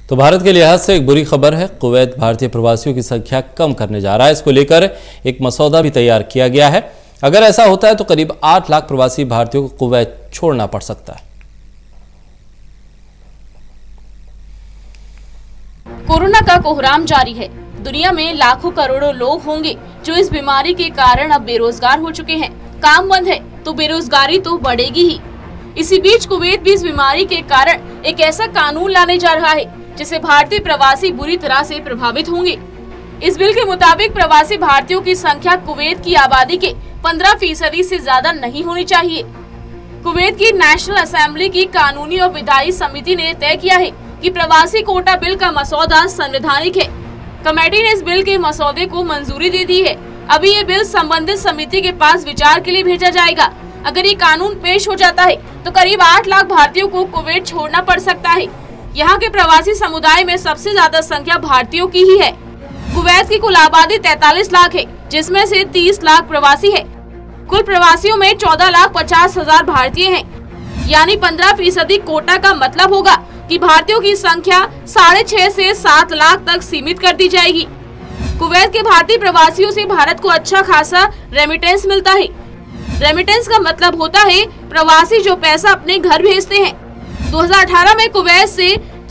तो भारत के लिहाज से एक बुरी खबर है। कुवैत भारतीय प्रवासियों की संख्या कम करने जा रहा है। इसको लेकर एक मसौदा भी तैयार किया गया है। अगर ऐसा होता है तो करीब 8 लाख प्रवासी भारतीयों को कुवैत छोड़ना पड़ सकता है। कोरोना का कोहराम जारी है। दुनिया में लाखों करोड़ों लोग होंगे जो इस बीमारी के कारण अब बेरोजगार हो चुके हैं। काम बंद है तो बेरोजगारी तो बढ़ेगी ही। इसी बीच कुवैत भी इस बीमारी के कारण एक ऐसा कानून लाने जा रहा है जिससे भारतीय प्रवासी बुरी तरह से प्रभावित होंगे। इस बिल के मुताबिक प्रवासी भारतीयों की संख्या कुवैत की आबादी के 15% से ज्यादा नहीं होनी चाहिए। कुवैत की नेशनल असेंबली की कानूनी और विधायी समिति ने तय किया है कि प्रवासी कोटा बिल का मसौदा संवैधानिक है। कमेटी ने इस बिल के मसौदे को मंजूरी दे दी है। अभी ये बिल संबंधित समिति के पास विचार के लिए भेजा जाएगा। अगर ये कानून पेश हो जाता है तो करीब 8 लाख भारतीयों को कुवैत छोड़ना पड़ सकता है। यहाँ के प्रवासी समुदाय में सबसे ज्यादा संख्या भारतीयों की ही है। कुवैत की कुल आबादी 43 लाख है, जिसमें से 30 लाख प्रवासी है। कुल प्रवासियों में 14,50,000 भारतीय हैं, यानी 15% कोटा का मतलब होगा कि भारतीयों की संख्या 6.5 से 7 लाख तक सीमित कर दी जाएगी। कुवैत के भारतीय प्रवासियों से भारत को अच्छा खासा रेमिटेंस मिलता है। रेमिटेंस का मतलब होता है प्रवासी जो पैसा अपने घर भेजते हैं। 2018 में कुवैत से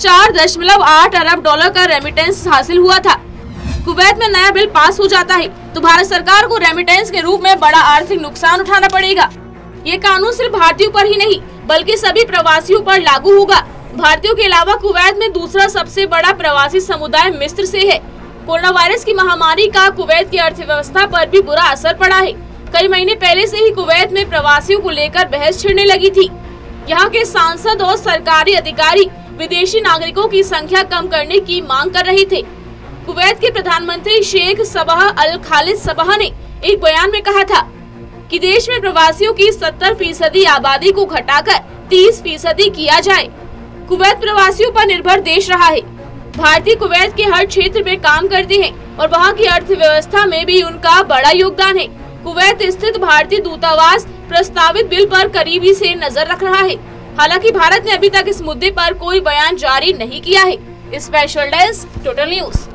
4.8 अरब डॉलर का रेमिटेंस हासिल हुआ था। कुवैत में नया बिल पास हो जाता है तो भारत सरकार को रेमिटेंस के रूप में बड़ा आर्थिक नुकसान उठाना पड़ेगा। ये कानून सिर्फ भारतीयों पर ही नहीं बल्कि सभी प्रवासियों पर लागू होगा। भारतीयों के अलावा कुवैत में दूसरा सबसे बड़ा प्रवासी समुदाय मिस्र से है। कोरोना वायरस की महामारी का कुवैत की अर्थव्यवस्था पर भी बुरा असर पड़ा है। कई महीने पहले से ही कुवैत में प्रवासियों को लेकर बहस छिड़ने लगी थी। यहाँ के सांसद और सरकारी अधिकारी विदेशी नागरिकों की संख्या कम करने की मांग कर रहे थे। कुवैत के प्रधानमंत्री शेख सबह अल खालिद सबह ने एक बयान में कहा था कि देश में प्रवासियों की 70% आबादी को घटाकर 30% किया जाए। कुवैत प्रवासियों पर निर्भर देश रहा है। भारतीय कुवैत के हर क्षेत्र में काम करते हैं और वहाँ की अर्थव्यवस्था में भी उनका बड़ा योगदान है। कुवैत स्थित भारतीय दूतावास प्रस्तावित बिल पर करीबी से नजर रख रहा है। हालांकि भारत ने अभी तक इस मुद्दे पर कोई बयान जारी नहीं किया है। Special desk, total news.